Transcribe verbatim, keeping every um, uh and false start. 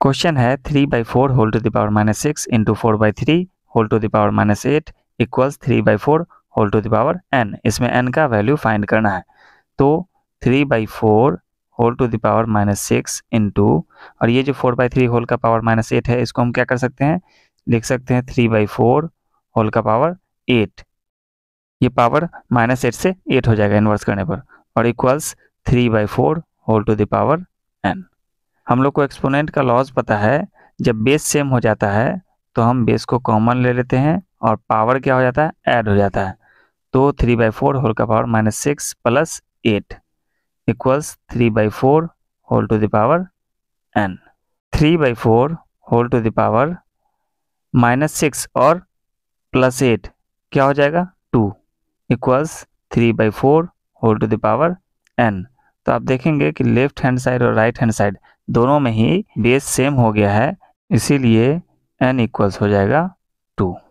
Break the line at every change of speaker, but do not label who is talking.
Question है three by four whole to the power minus six into four by three whole to the power minus eight equals three by four whole to the power n. इसमें n का value find करना है। तो three by four whole to the power minus six into, और ये जो four by three whole का power minus eight है, इसको हम क्या कर सकते हैं, लिख सकते हैं थ्री बाई फोर होल का पावर एट। ये पावर माइनस एट से एट हो जाएगा इन्वर्स करने पर, और equals three by four whole to the power n. हम लोग को एक्सपोनेंट का लॉज पता है, जब बेस सेम हो जाता है तो हम बेस को कॉमन ले लेते हैं और पावर क्या हो जाता है, ऐड हो जाता है। तो थ्री बाई फोर होल का power minus six plus eight equals three by four whole to the power n. Three by four whole to the power minus six और प्लस एट क्या हो जाएगा, two equals three by four whole to the power n. तो आप देखेंगे कि left hand side और right hand side दोनों में ही बेस सेम हो गया है, इसीलिए n इक्वल्स हो जाएगा टू।